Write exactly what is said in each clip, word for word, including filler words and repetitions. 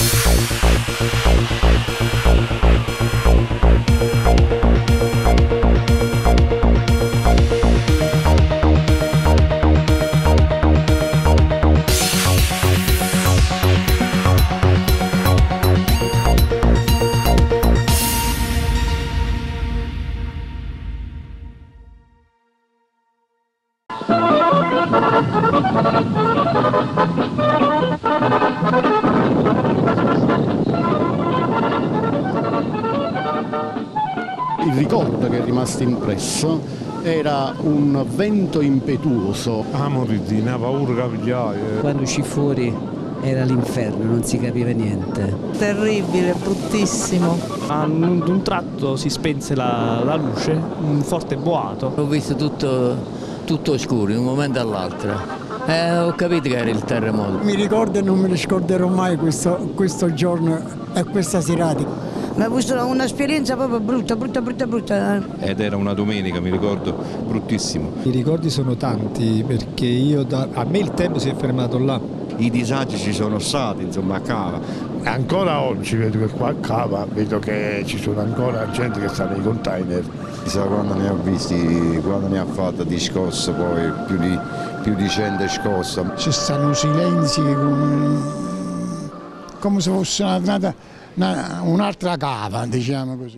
Il ricordo che è rimasto impresso era un vento impetuoso. Ah, moriti, una paura capigliaia. Quando uscì fuori era l'inferno, non si capiva niente. Terribile, bruttissimo. A un, un tratto si spense la, la luce, un forte boato. Ho visto tutto, tutto scuro, in un momento all'altro. Eh, ho capito che era il terremoto. Mi ricordo e non me ne scorderò mai questo, questo giorno e questa serata. Mi ha avuto un'esperienza proprio brutta, brutta, brutta, brutta. Ed era una domenica, mi ricordo, bruttissimo. I ricordi sono tanti perché io da, a me il tempo si è fermato là. I disagi ci sono stati, insomma, a Cava. Ancora oggi vedo che qua a Cava vedo che ci sono ancora gente che sta nei container. Chissà quando ne ho visti, quando ne ha fatto di scossa, poi più di, più di gente scossa. Ci stanno silenzi come, come se fosse una un'altra cava, diciamo così.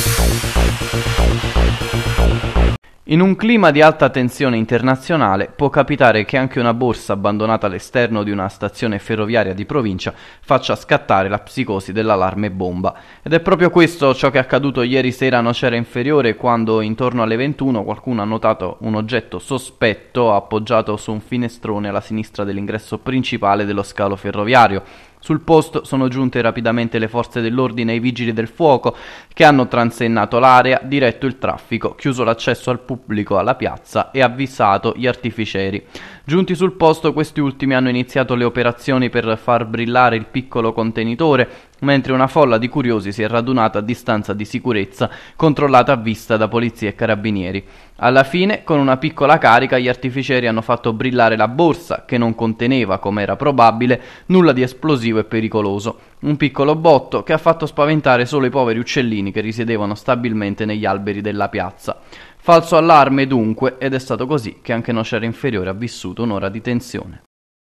In un clima di alta tensione internazionale può capitare che anche una borsa abbandonata all'esterno di una stazione ferroviaria di provincia faccia scattare la psicosi dell'allarme bomba. Ed è proprio questo ciò che è accaduto ieri sera a Nocera Inferiore, quando intorno alle ventuno qualcuno ha notato un oggetto sospetto appoggiato su un finestrone alla sinistra dell'ingresso principale dello scalo ferroviario. Sul posto sono giunte rapidamente le forze dell'ordine e i vigili del fuoco che hanno transennato l'area, diretto il traffico, chiuso l'accesso al pubblico alla piazza e avvisato gli artificieri. Giunti sul posto, questi ultimi hanno iniziato le operazioni per far brillare il piccolo contenitore, mentre una folla di curiosi si è radunata a distanza di sicurezza, controllata a vista da polizia e carabinieri. Alla fine, con una piccola carica, gli artificieri hanno fatto brillare la borsa, che non conteneva, come era probabile, nulla di esplosivo e pericoloso. Un piccolo botto che ha fatto spaventare solo i poveri uccellini che risiedevano stabilmente negli alberi della piazza. Falso allarme dunque, ed è stato così che anche Nocera Inferiore ha vissuto un'ora di tensione.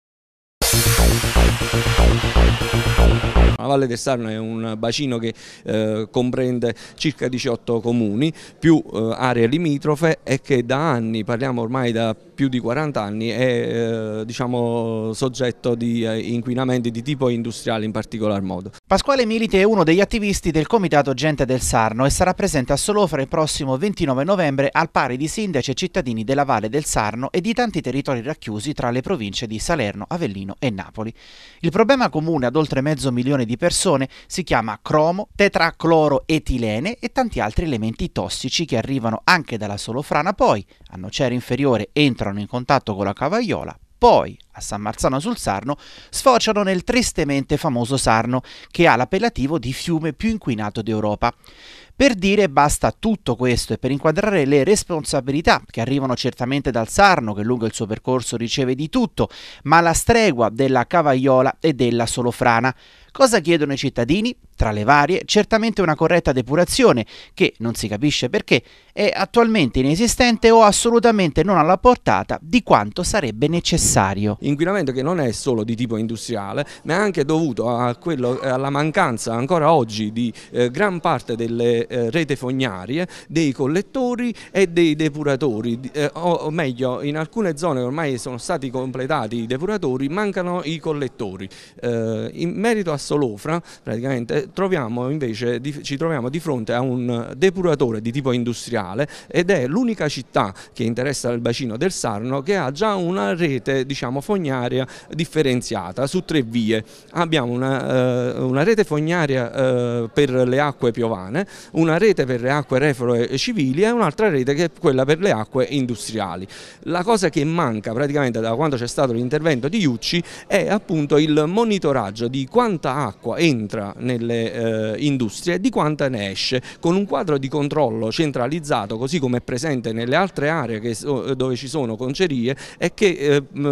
La Valle del Sarno è un bacino che eh, comprende circa diciotto comuni più eh, aree limitrofe e che da anni, parliamo ormai da più di quaranta anni, è eh, diciamo, soggetto di eh, inquinamenti di tipo industriale in particolar modo. Pasquale Milite è uno degli attivisti del Comitato Gente del Sarno e sarà presente a Solofra il prossimo ventinove novembre al pari di sindaci e cittadini della Valle del Sarno e di tanti territori racchiusi tra le province di Salerno, Avellino e Napoli. Il problema comune ad oltre mezzo milione di persone si chiama cromo, tetracloroetilene e tanti altri elementi tossici che arrivano anche dalla Solofrana, poi a Nocera Inferiore entrano in contatto con la Cavaiola, poi a San Marzano sul Sarno sfociano nel tristemente famoso Sarno, che ha l'appellativo di fiume più inquinato d'Europa. Per dire basta tutto questo e per inquadrare le responsabilità che arrivano certamente dal Sarno, che lungo il suo percorso riceve di tutto, ma alla stregua della Cavaiola e della Solofrana. Cosa chiedono i cittadini? Tra le varie, certamente una corretta depurazione, che, non si capisce perché, è attualmente inesistente o assolutamente non alla portata di quanto sarebbe necessario. Inquinamento che non è solo di tipo industriale, ma è anche dovuto a quello, alla mancanza ancora oggi di eh, gran parte delle eh, rete fognarie, dei collettori e dei depuratori, eh, o, o meglio, in alcune zone ormai sono stati completati i depuratori, mancano i collettori. Eh, in merito a Solofra, praticamente, troviamo invece, di, ci troviamo di fronte a un depuratore di tipo industriale ed è l'unica città che interessa il bacino del Sarno che ha già una rete, diciamo, fognaria differenziata su tre vie. Abbiamo una, eh, una rete fognaria eh, per le acque piovane, una rete per le acque reflue civili e un'altra rete che è quella per le acque industriali. La cosa che manca praticamente da quando c'è stato l'intervento di Iucci è appunto il monitoraggio di quanta acqua entra nelle eh, industrie e di quanta ne esce, con un quadro di controllo centralizzato, così come è presente nelle altre aree che, dove ci sono concerie, e che eh, abbiamo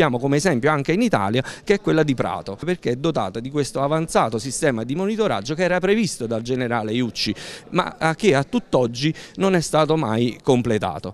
prendiamo come esempio anche in Italia, che è quella di Prato, perché è dotata di questo avanzato sistema di monitoraggio che era previsto dal generale Iucci, ma che a tutt'oggi non è stato mai completato.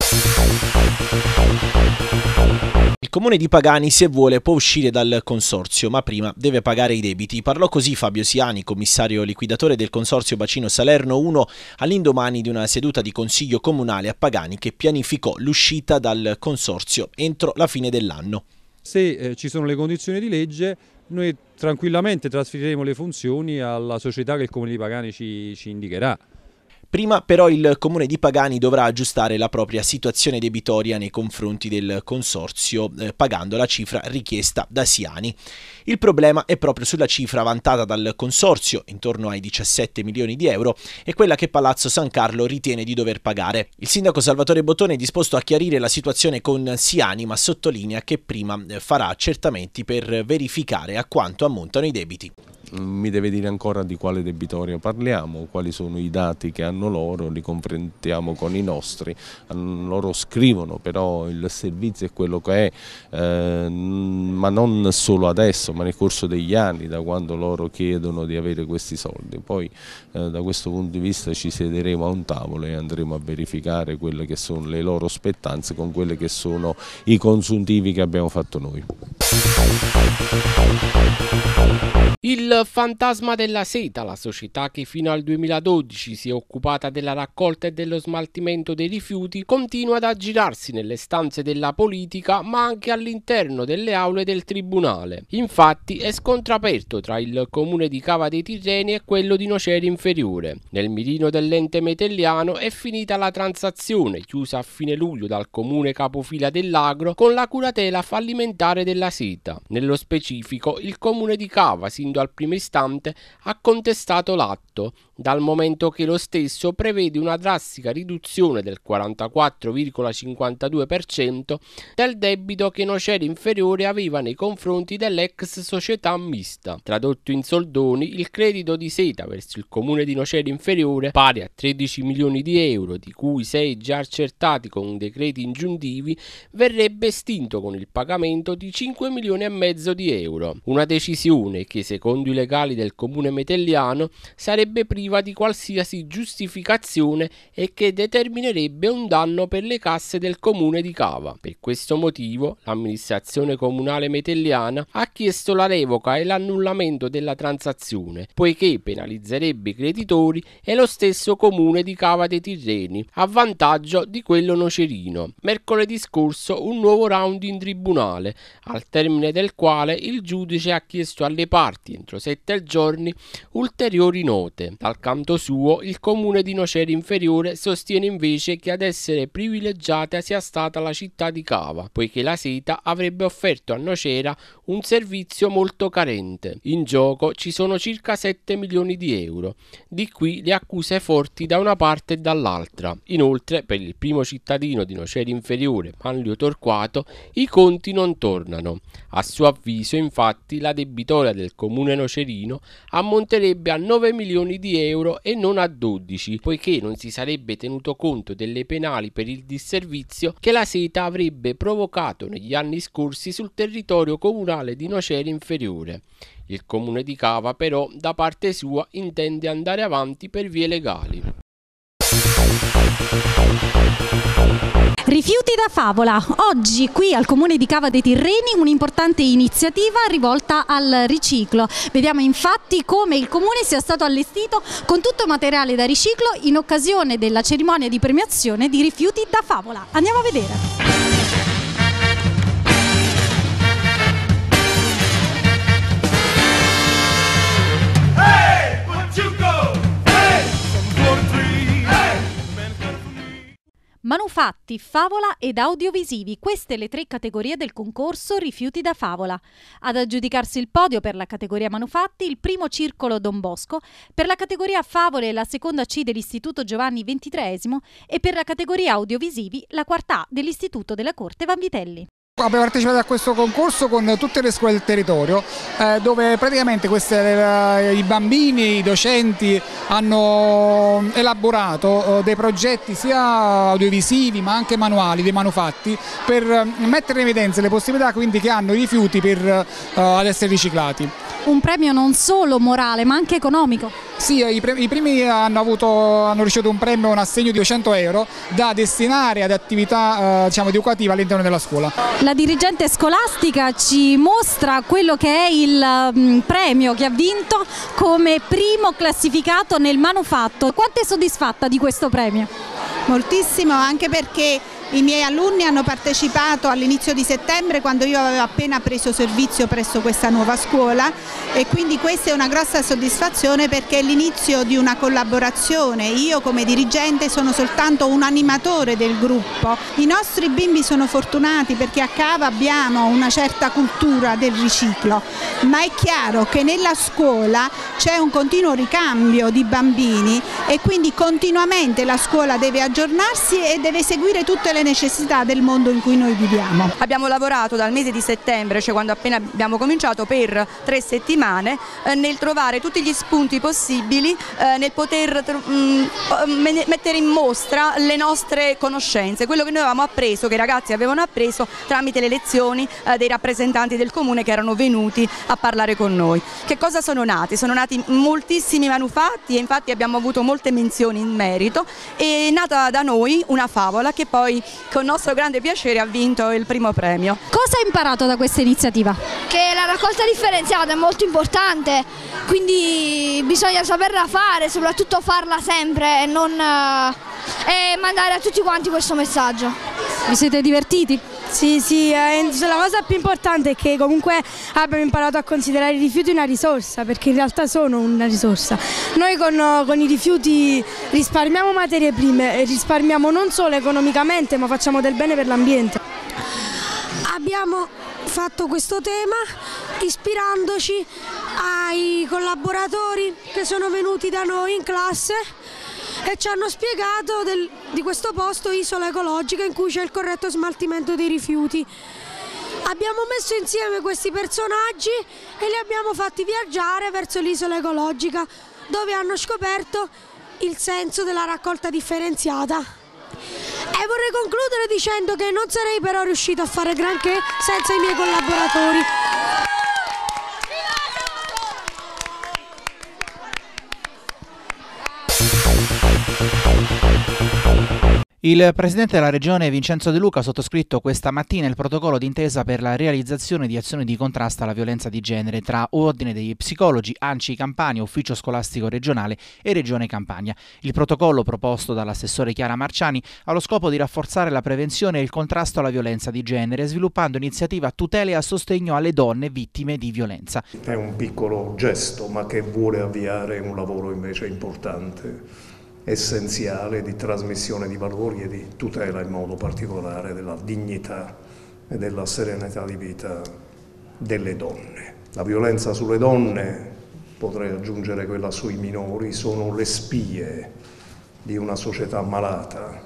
Il comune di Pagani, se vuole, può uscire dal consorzio, ma prima deve pagare i debiti. Parlò così Fabio Siani, commissario liquidatore del consorzio Bacino Salerno uno, all'indomani di una seduta di consiglio comunale a Pagani che pianificò l'uscita dal consorzio entro la fine dell'anno. Se eh, ci sono le condizioni di legge, noi tranquillamente trasferiremo le funzioni alla società che il comune di Pagani ci, ci indicherà. Prima però il comune di Pagani dovrà aggiustare la propria situazione debitoria nei confronti del consorzio eh, pagando la cifra richiesta da Siani. Il problema è proprio sulla cifra vantata dal consorzio, intorno ai diciassette milioni di euro, e quella che Palazzo San Carlo ritiene di dover pagare. Il sindaco Salvatore Bottone è disposto a chiarire la situazione con Siani, ma sottolinea che prima farà accertamenti per verificare a quanto ammontano i debiti. Mi deve dire ancora di quale debitorio parliamo, quali sono i dati che hanno loro, li confrontiamo con i nostri. Loro scrivono, però il servizio è quello che è, eh, ma non solo adesso, ma nel corso degli anni, da quando loro chiedono di avere questi soldi. Poi eh, da questo punto di vista ci siederemo a un tavolo e andremo a verificare quelle che sono le loro spettanze con quelle che sono i consuntivi che abbiamo fatto noi. Il Fantasma della Seta, la società che fino al duemiladodici si è occupata della raccolta e dello smaltimento dei rifiuti, continua ad aggirarsi nelle stanze della politica ma anche all'interno delle aule del tribunale. Infatti è scontro aperto tra il comune di Cava dei Tirreni e quello di Nocera Inferiore. Nel mirino dell'ente metelliano è finita la transazione chiusa a fine luglio dal comune capofila dell'Agro con la curatela fallimentare della seta. Nello specifico il comune di Cava, sin al primo istante, ha contestato l'atto, dal momento che lo stesso prevede una drastica riduzione del quarantaquattro virgola cinquantadue per cento del debito che Nocera Inferiore aveva nei confronti dell'ex società mista. Tradotto in soldoni, il credito di seta verso il comune di Nocera Inferiore, pari a tredici milioni di euro, di cui sei già accertati con decreti ingiuntivi, verrebbe estinto con il pagamento di cinque milioni e mezzo di euro. Una decisione che, secondo i legali del comune metelliano, sarebbe priva di qualsiasi giustificazione e che determinerebbe un danno per le casse del comune di Cava. Per questo motivo l'amministrazione comunale metelliana ha chiesto la revoca e l'annullamento della transazione, poiché penalizzerebbe i creditori e lo stesso comune di Cava dei Tirreni a vantaggio di quello nocerino. Mercoledì scorso un nuovo round in tribunale, al termine del quale il giudice ha chiesto alle parti entro sette giorni ulteriori note. Dal canto suo il comune di Nocera Inferiore sostiene invece che ad essere privilegiata sia stata la città di Cava, poiché la seta avrebbe offerto a Nocera un servizio molto carente. In gioco ci sono circa sette milioni di euro, di qui le accuse forti da una parte e dall'altra. Inoltre, per il primo cittadino di Nocera Inferiore, Manlio Torquato, i conti non tornano. A suo avviso, infatti, la debitoria del comune nocerino ammonterebbe a nove milioni di euro e non a dodici, poiché non si sarebbe tenuto conto delle penali per il disservizio che la seta avrebbe provocato negli anni scorsi sul territorio comunale di Nocera Inferiore. Il comune di Cava però da parte sua intende andare avanti per vie legali. Rifiuti da favola. Oggi qui al comune di Cava dei Tirreni un'importante iniziativa rivolta al riciclo. Vediamo infatti come il comune sia stato allestito con tutto materiale da riciclo in occasione della cerimonia di premiazione di rifiuti da favola. Andiamo a vedere. Manufatti, favola ed audiovisivi, queste le tre categorie del concorso Rifiuti da favola. Ad aggiudicarsi il podio per la categoria manufatti il primo circolo Don Bosco, per la categoria favole la seconda C dell'Istituto Giovanni ventitreesimo e per la categoria audiovisivi la quarta A dell'Istituto della Corte Vanvitelli. Abbiamo partecipato a questo concorso con tutte le scuole del territorio, eh, dove praticamente queste, eh, i bambini, i docenti hanno elaborato eh, dei progetti sia audiovisivi ma anche manuali, dei manufatti, per eh, mettere in evidenza le possibilità quindi che hanno i rifiuti per eh, ad essere riciclati. Un premio non solo morale ma anche economico. Sì, i, pre i primi hanno, avuto, hanno ricevuto un premio, un assegno di duecento euro da destinare ad attività eh, diciamo, educative all'interno della scuola. La dirigente scolastica ci mostra quello che è il um, premio che ha vinto come primo classificato nel manufatto. Quanto è soddisfatta di questo premio? Moltissimo, anche perché i miei alunni hanno partecipato all'inizio di settembre, quando io avevo appena preso servizio presso questa nuova scuola, e quindi questa è una grossa soddisfazione perché è l'inizio di una collaborazione. Io come dirigente sono soltanto un animatore del gruppo. I nostri bimbi sono fortunati perché a Cava abbiamo una certa cultura del riciclo, ma è chiaro che nella scuola c'è un continuo ricambio di bambini e quindi continuamente la scuola deve aggiornarsi e deve seguire tutte le necessità del mondo in cui noi viviamo. Abbiamo lavorato dal mese di settembre, cioè quando appena abbiamo cominciato, per tre settimane eh, nel trovare tutti gli spunti possibili, eh, nel poter mh, mettere in mostra le nostre conoscenze, quello che noi avevamo appreso, che i ragazzi avevano appreso tramite le lezioni eh, dei rappresentanti del comune che erano venuti a parlare con noi. Che cosa sono nati? Sono nati moltissimi manufatti e infatti abbiamo avuto molte menzioni in merito. È nata da noi una favola che poi con nostro grande piacere ha vinto il primo premio. Cosa hai imparato da questa iniziativa? Che la raccolta differenziata è molto importante, quindi bisogna saperla fare, soprattutto farla sempre e, non, e mandare a tutti quanti questo messaggio. Vi siete divertiti? Sì, sì, eh, la cosa più importante è che comunque abbiamo imparato a considerare i rifiuti una risorsa, perché in realtà sono una risorsa. Noi con, con i rifiuti risparmiamo materie prime, e risparmiamo non solo economicamente ma facciamo del bene per l'ambiente. Abbiamo fatto questo tema ispirandoci ai collaboratori che sono venuti da noi in classe e ci hanno spiegato del, di questo posto Isola Ecologica in cui c'è il corretto smaltimento dei rifiuti. Abbiamo messo insieme questi personaggi e li abbiamo fatti viaggiare verso l'isola ecologica, dove hanno scoperto il senso della raccolta differenziata. E vorrei concludere dicendo che non sarei però riuscito a fare granché senza i miei collaboratori. Il Presidente della Regione Vincenzo De Luca ha sottoscritto questa mattina il protocollo d'intesa per la realizzazione di azioni di contrasto alla violenza di genere tra Ordine degli Psicologi, A N C I Campania, Ufficio Scolastico Regionale e Regione Campania. Il protocollo, proposto dall'assessore Chiara Marciani, ha lo scopo di rafforzare la prevenzione e il contrasto alla violenza di genere, sviluppando iniziative a tutela e a sostegno alle donne vittime di violenza. È un piccolo gesto, ma che vuole avviare un lavoro invece importante, essenziale, di trasmissione di valori e di tutela in modo particolare della dignità e della serenità di vita delle donne. La violenza sulle donne, potrei aggiungere quella sui minori, sono le spie di una società malata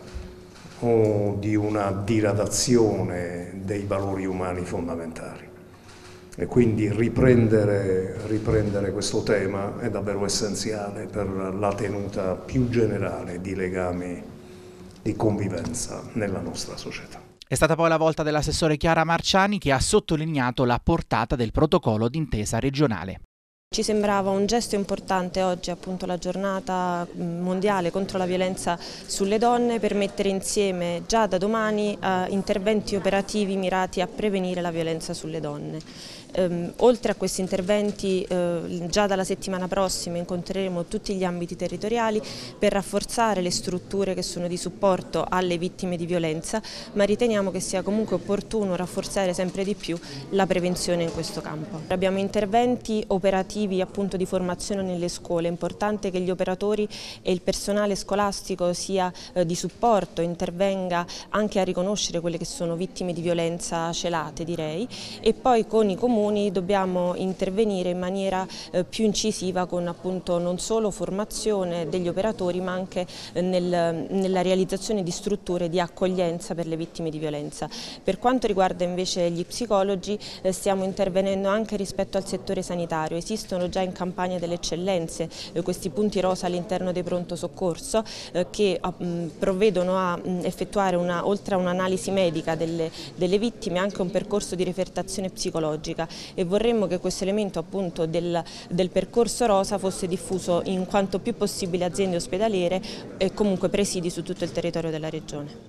o di una diradazione dei valori umani fondamentali. E quindi riprendere, riprendere questo tema è davvero essenziale per la tenuta più generale di legami di convivenza nella nostra società. È stata poi la volta dell'assessore Chiara Marciani, che ha sottolineato la portata del protocollo d'intesa regionale. Ci sembrava un gesto importante oggi, appunto la giornata mondiale contro la violenza sulle donne, per mettere insieme già da domani eh, interventi operativi mirati a prevenire la violenza sulle donne. Um, oltre a questi interventi, uh, già dalla settimana prossima incontreremo tutti gli ambiti territoriali per rafforzare le strutture che sono di supporto alle vittime di violenza, ma riteniamo che sia comunque opportuno rafforzare sempre di più la prevenzione in questo campo. Abbiamo interventi operativi appunto di formazione nelle scuole, è importante che gli operatori e il personale scolastico sia uh, di supporto, intervenga anche a riconoscere quelle che sono vittime di violenza celate, direi, e poi con i comuni comuni dobbiamo intervenire in maniera eh, più incisiva con appunto non solo formazione degli operatori ma anche eh, nel, nella realizzazione di strutture di accoglienza per le vittime di violenza. Per quanto riguarda invece gli psicologi eh, stiamo intervenendo anche rispetto al settore sanitario. Esistono già in Campania delle eccellenze, eh, questi punti rosa all'interno dei pronto soccorso eh, che mh, provvedono a mh, effettuare una, oltre a un'analisi medica delle, delle vittime anche un percorso di refertazione psicologica, e vorremmo che questo elemento appunto del, del percorso rosa fosse diffuso in quanto più possibile aziende ospedaliere e comunque presidi su tutto il territorio della regione.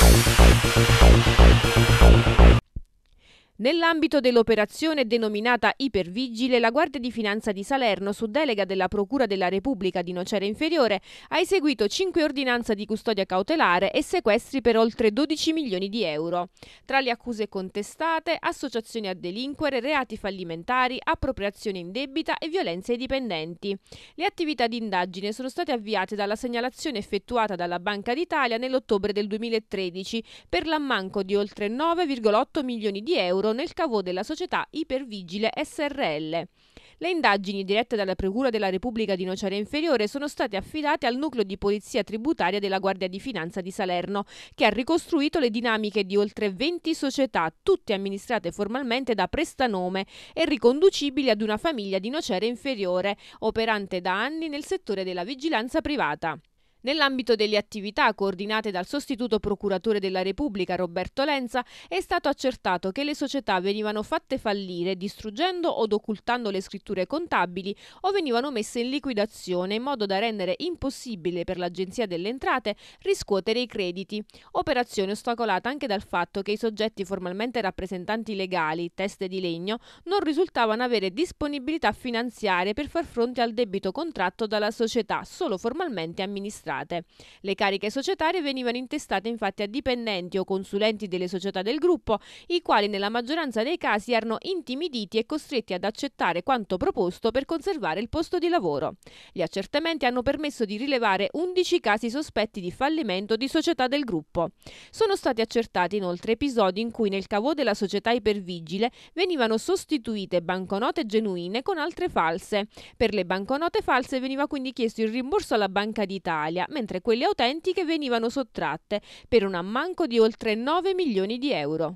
Nell'ambito dell'operazione denominata Ipervigile, la Guardia di Finanza di Salerno, su delega della Procura della Repubblica di Nocera Inferiore, ha eseguito cinque ordinanze di custodia cautelare e sequestri per oltre dodici milioni di euro. Tra le accuse contestate, associazioni a delinquere, reati fallimentari, appropriazione indebita e violenze ai dipendenti. Le attività di indagine sono state avviate dalla segnalazione effettuata dalla Banca d'Italia nell'ottobre del duemilatredici per l'ammanco di oltre nove virgola otto milioni di euro nel cavò della società Ipervigile S R L. Le indagini dirette dalla Procura della Repubblica di Nocera Inferiore sono state affidate al nucleo di polizia tributaria della Guardia di Finanza di Salerno, che ha ricostruito le dinamiche di oltre venti società, tutte amministrate formalmente da prestanome e riconducibili ad una famiglia di Nocera Inferiore, operante da anni nel settore della vigilanza privata. Nell'ambito delle attività coordinate dal sostituto procuratore della Repubblica Roberto Lenza è stato accertato che le società venivano fatte fallire distruggendo o occultando le scritture contabili o venivano messe in liquidazione in modo da rendere impossibile per l'Agenzia delle Entrate riscuotere i crediti. Operazione ostacolata anche dal fatto che i soggetti formalmente rappresentanti legali, teste di legno, non risultavano avere disponibilità finanziarie per far fronte al debito contratto dalla società, solo formalmente amministrata. Le cariche societarie venivano intestate infatti a dipendenti o consulenti delle società del gruppo, i quali nella maggioranza dei casi erano intimiditi e costretti ad accettare quanto proposto per conservare il posto di lavoro. Gli accertamenti hanno permesso di rilevare undici casi sospetti di fallimento di società del gruppo. Sono stati accertati inoltre episodi in cui nel cavò della società Ipervigile venivano sostituite banconote genuine con altre false. Per le banconote false veniva quindi chiesto il rimborso alla Banca d'Italia, mentre quelle autentiche venivano sottratte per un ammanco di oltre nove milioni di euro.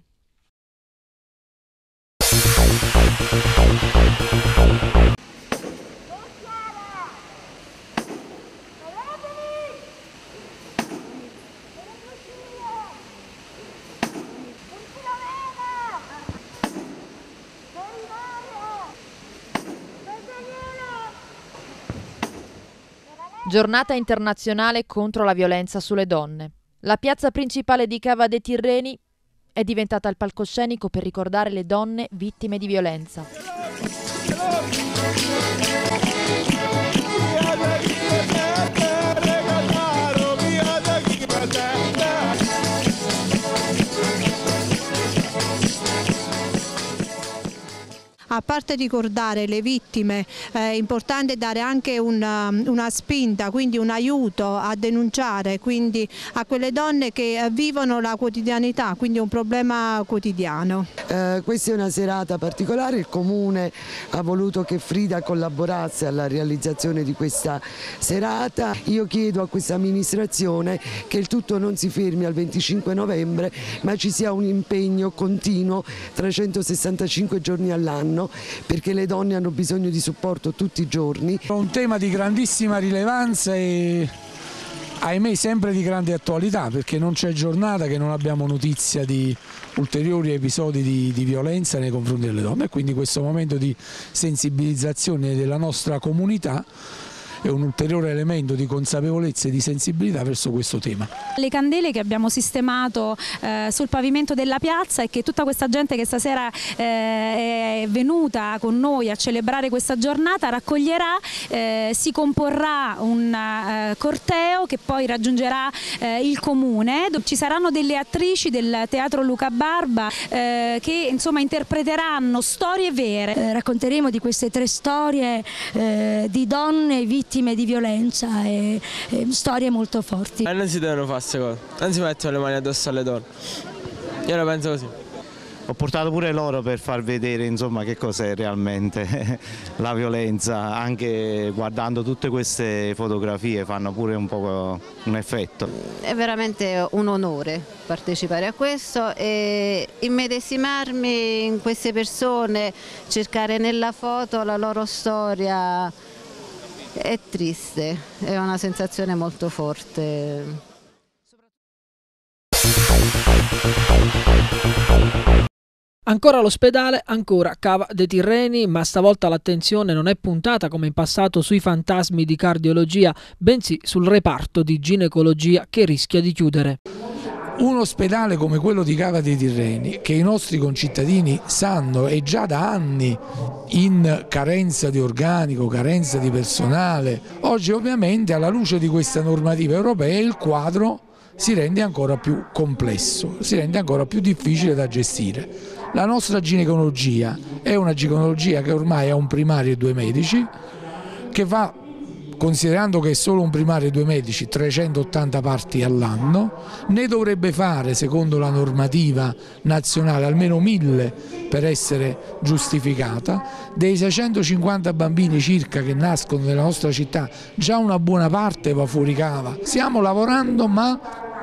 Giornata internazionale contro la violenza sulle donne. La piazza principale di Cava dei Tirreni è diventata il palcoscenico per ricordare le donne vittime di violenza. A parte ricordare le vittime, è importante dare anche una, una spinta, quindi un aiuto a denunciare, quindi a quelle donne che vivono la quotidianità, quindi un problema quotidiano. Eh, questa è una serata particolare, il Comune ha voluto che Frida collaborasse alla realizzazione di questa serata. Io chiedo a questa amministrazione che il tutto non si fermi al venticinque novembre, ma ci sia un impegno continuo trecentosessantacinque giorni all'anno, perché le donne hanno bisogno di supporto tutti i giorni. È un tema di grandissima rilevanza e ahimè sempre di grande attualità, perché non c'è giornata che non abbiamo notizia di ulteriori episodi di, di violenza nei confronti delle donne, e quindi questo momento di sensibilizzazione della nostra comunità è un ulteriore elemento di consapevolezza e di sensibilità verso questo tema. Le candele che abbiamo sistemato eh, sul pavimento della piazza e che tutta questa gente che stasera eh, è venuta con noi a celebrare questa giornata raccoglierà, eh, si comporrà un eh, corteo che poi raggiungerà eh, il comune. Ci saranno delle attrici del Teatro Luca Barba eh, che insomma interpreteranno storie vere. Eh, racconteremo di queste tre storie eh, di donne vittime di violenza e, e storie molto forti. Eh, non si devono fare queste cose, non si mettono le mani addosso alle donne, io la penso così. ho portato pure loro per far vedere insomma che cos'è realmente la violenza, anche guardando tutte queste fotografie fanno pure un po' un effetto. È veramente un onore partecipare a questo e immedesimarmi in queste persone, cercare nella foto la loro storia. È triste, è una sensazione molto forte. Ancora l'ospedale, ancora Cava dei Tirreni, ma stavolta l'attenzione non è puntata come in passato sui fantasmi di cardiologia, bensì sul reparto di ginecologia che rischia di chiudere. Un ospedale come quello di Cava dei Tirreni, che i nostri concittadini sanno è già da anni in carenza di organico, carenza di personale, oggi ovviamente alla luce di questa normativa europea il quadro si rende ancora più complesso, si rende ancora più difficile da gestire. La nostra ginecologia è una ginecologia che ormai ha un primario e due medici, che va, considerando che è solo un primario e due medici, trecentottanta parti all'anno, ne dovrebbe fare, secondo la normativa nazionale, almeno mille per essere giustificata. Dei seicentocinquanta bambini circa che nascono nella nostra città, già una buona parte va fuori cava. Stiamo lavorando ma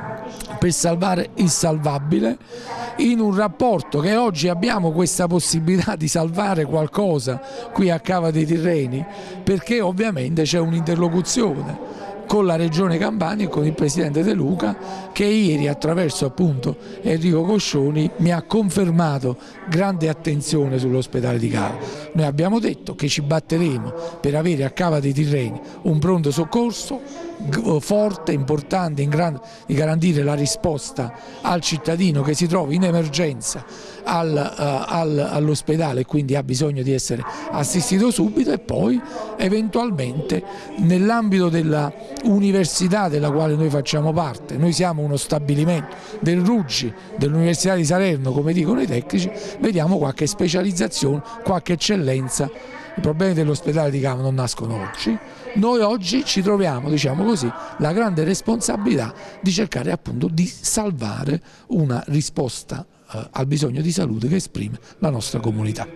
per salvare il salvabile, in un rapporto che oggi abbiamo questa possibilità di salvare qualcosa qui a Cava dei Tirreni, perché ovviamente c'è un'interlocuzione con la Regione Campania e con il Presidente De Luca, che ieri attraverso appunto Enrico Coscioni mi ha confermato grande attenzione sull'ospedale di Cava. Noi abbiamo detto che ci batteremo per avere a Cava dei Tirreni un pronto soccorso forte, importante, in grado di garantire la risposta al cittadino che si trova in emergenza al, uh, al, all'ospedale e quindi ha bisogno di essere assistito subito, e poi eventualmente nell'ambito della università della quale noi facciamo parte, noi siamo uno stabilimento del Ruggi, dell'Università di Salerno, come dicono i tecnici, vediamo qualche specializzazione, qualche eccellenza. I problemi dell'ospedale di Cava non nascono oggi, noi oggi ci troviamo, diciamo così, la grande responsabilità di cercare appunto di salvare una risposta eh, al bisogno di salute che esprime la nostra comunità.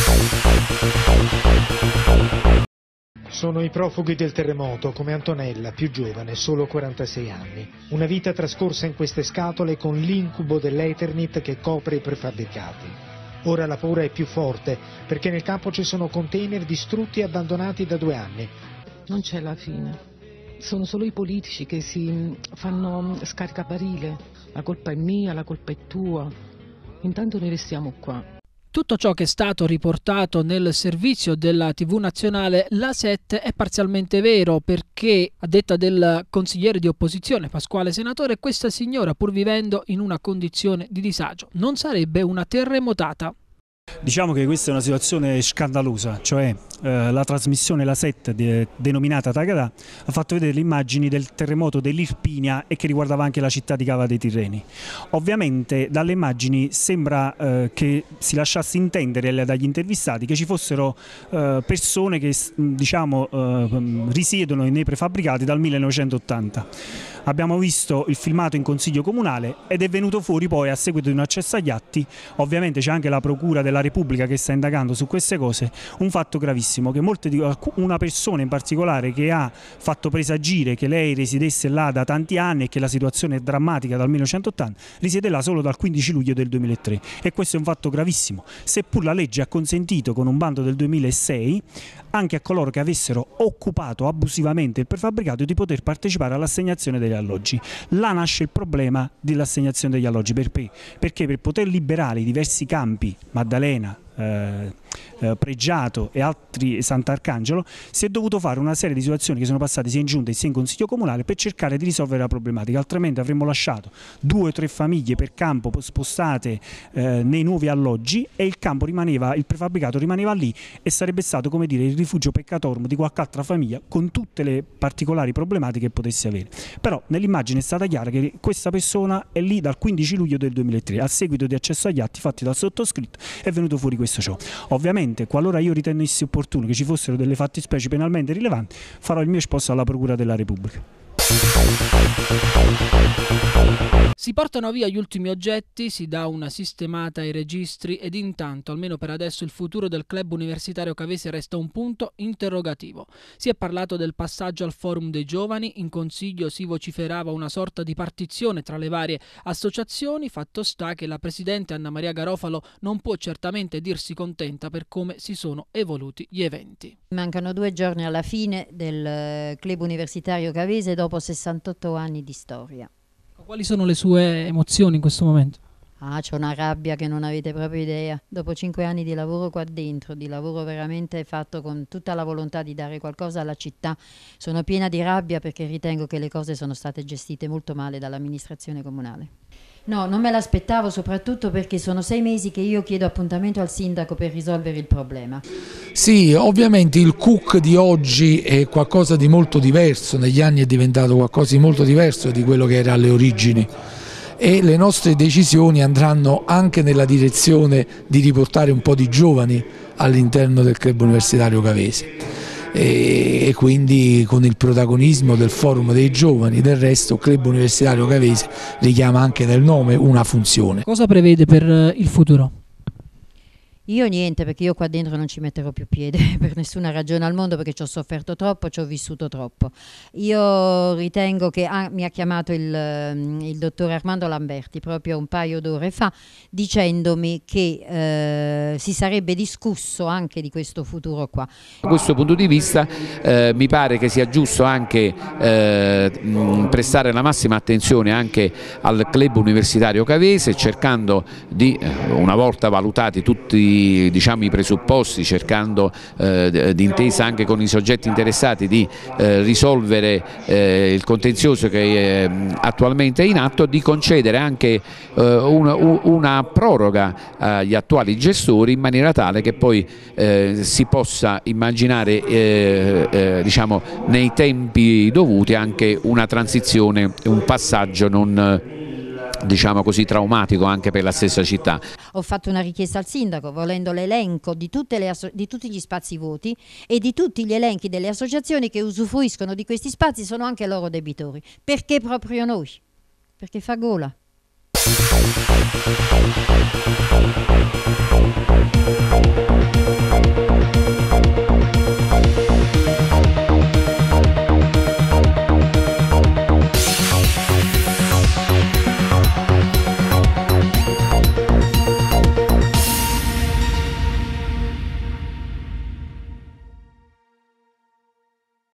Sono i profughi del terremoto come Antonella, più giovane, solo quarantasei anni. Una vita trascorsa in queste scatole con l'incubo dell'Eternit che copre i prefabbricati. Ora la paura è più forte perché nel campo ci sono container distrutti e abbandonati da due anni. Non c'è la fine, sono solo i politici che si fanno scaricabarile, la colpa è mia, la colpa è tua, intanto noi restiamo qua. Tutto ciò che è stato riportato nel servizio della tivù nazionale La sette è parzialmente vero, perché a detta del consigliere di opposizione Pasquale Senatore, questa signora, pur vivendo in una condizione di disagio, non sarebbe una terremotata. Diciamo che questa è una situazione scandalosa, cioè eh, la trasmissione La sette de, denominata Tagadà ha fatto vedere le immagini del terremoto dell'Irpinia e che riguardava anche la città di Cava dei Tirreni. Ovviamente dalle immagini sembra eh, che si lasciasse intendere dagli intervistati che ci fossero eh, persone che diciamo eh, risiedono nei prefabbricati dal millenovecentottanta. Abbiamo visto il filmato in consiglio comunale ed è venuto fuori poi a seguito di un accesso agli atti, ovviamente c'è anche la procura della Repubblica che sta indagando su queste cose, un fatto gravissimo che molte di, una persona in particolare che ha fatto presagire che lei residesse là da tanti anni e che la situazione è drammatica dal millenovecentottanta, risiede là solo dal quindici luglio del duemilatré, e questo è un fatto gravissimo, seppur la legge ha consentito con un bando del duemilasei anche a coloro che avessero occupato abusivamente il prefabbricato di poter partecipare all'assegnazione degli alloggi. Là nasce il problema dell'assegnazione degli alloggi, perché? Perché per poter liberare i diversi campi, Maddalena, eh, eh, Pregiato e altri, Sant'Arcangelo, si è dovuto fare una serie di situazioni che sono passate sia in giunta sia in consiglio comunale per cercare di risolvere la problematica, altrimenti avremmo lasciato due o tre famiglie per campo spostate eh, nei nuovi alloggi e il campo rimaneva, il prefabbricato rimaneva lì e sarebbe stato, come dire, il rifugio peccatorum di qualche altra famiglia con tutte le particolari problematiche che potesse avere. Però nell'immagine è stata chiara che questa persona è lì dal quindici luglio del duemilatré, a seguito di accesso agli atti fatti dal sottoscritto è venuto fuori questo ciò. Ovviamente, qualora io ritenessi opportuno che ci fossero delle fattispecie penalmente rilevanti, farò il mio esposto alla Procura della Repubblica. Si Si portano via gli ultimi oggetti, si dà una sistemata ai registri ed intanto, almeno per adesso, il futuro del club universitario cavese resta un punto interrogativo. Si è parlato del passaggio al forum dei giovani, in consiglio si vociferava una sorta di partizione tra le varie associazioni, fatto sta che la presidente Anna Maria Garofalo non può certamente dirsi contenta per come si sono evoluti gli eventi. Mancano due giorni alla fine del club universitario cavese dopo sessantotto anni di storia. Quali sono le sue emozioni in questo momento? Ah, c'è una rabbia che non avete proprio idea. Dopo cinque anni di lavoro qua dentro, di lavoro veramente fatto con tutta la volontà di dare qualcosa alla città, sono piena di rabbia perché ritengo che le cose sono state gestite molto male dall'amministrazione comunale. No, non me l'aspettavo, soprattutto perché sono sei mesi che io chiedo appuntamento al sindaco per risolvere il problema. Sì, ovviamente il C U C di oggi è qualcosa di molto diverso, negli anni è diventato qualcosa di molto diverso di quello che era alle origini e le nostre decisioni andranno anche nella direzione di riportare un po' di giovani all'interno del club universitario cavese. E quindi con il protagonismo del forum dei giovani. Del resto il club universitario cavese richiama anche nel nome una funzione. Cosa prevede per il futuro? Io niente, perché io qua dentro non ci metterò più piede per nessuna ragione al mondo, perché ci ho sofferto troppo, ci ho vissuto troppo. Io ritengo che ah, mi ha chiamato il, il dottor Armando Lamberti proprio un paio d'ore fa dicendomi che eh, si sarebbe discusso anche di questo futuro qua. Da questo punto di vista eh, mi pare che sia giusto anche eh, mh, prestare la massima attenzione anche al club universitario cavese, cercando di, eh, una volta valutati tutti diciamo i presupposti, cercando eh, d'intesa anche con i soggetti interessati di eh, risolvere eh, il contenzioso che eh, attualmente è in atto, di concedere anche eh, una, una proroga agli attuali gestori in maniera tale che poi eh, si possa immaginare eh, eh, diciamo nei tempi dovuti anche una transizione, un passaggio non diciamo così traumatico anche per la stessa città. Ho fatto una richiesta al sindaco volendo l'elenco di, di tutti gli spazi voti e di tutti gli elenchi delle associazioni che usufruiscono di questi spazi, sono anche loro debitori. Perché proprio noi? Perché fa gola.